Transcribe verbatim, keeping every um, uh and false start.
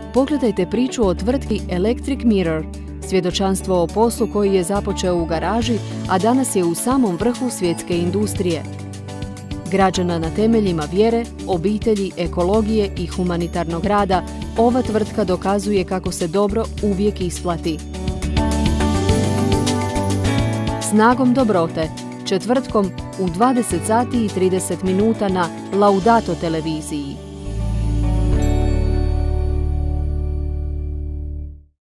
pogledajte priču o tvrtki Electric Mirror, svjedočanstvo o poslu koji je započeo u garaži, a danas je u samom vrhu svjetske industrije. Građana na temeljima vjere, obitelji, ekologije i humanitarnog rada, ova tvrtka dokazuje kako se dobro uvijek isplati. Snagom dobrote, četvrtkom u dvadeset sati i trideset minuta na Laudato televiziji.